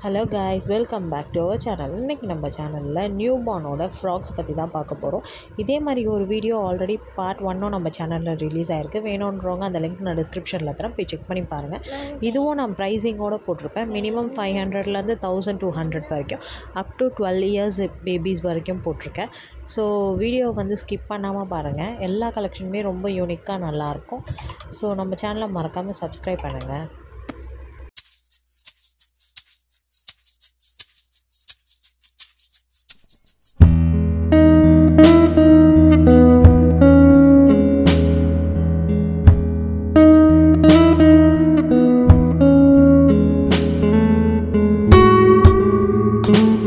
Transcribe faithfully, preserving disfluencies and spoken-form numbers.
Hello guys, welcome back to our channel. இன்றைக்கி நம்ம சேனலில் நியூ பார்னோட ஃப்ராக்ஸ் பற்றி தான் பார்க்க போகிறோம். இதே மாதிரி ஒரு வீடியோ ஆல்ரெடி பார்ட் ஒன்னும் நம்ம சேனலில் ரிலீஸ் ஆகிருக்கு. வேணுன்றவங்க அந்த லிங்க் நான் டிஸ்கிரிப்ஷனில் தரேன், போய் செக் பண்ணி பாருங்கள். இதுவும் நான் ப்ரைஸிங்கோடு போட்டிருப்பேன். மினிமம் ஃபைவ் ஹண்ட்ரட்லேருந்து தௌசண்ட் டூ ஹண்ட்ரட் வரைக்கும் up to twelve years babies வரைக்கும் போட்டிருக்கேன். ஸோ வீடியோ வந்து ஸ்கிப் பண்ணாமல் பாருங்கள். எல்லா கலெக்ஷனுமே ரொம்ப யூனிக்காக நல்லாயிருக்கும். ஸோ நம்ம சேனலை மறக்காமல் சப்ஸ்கிரைப் பண்ணுங்கள். Thank you.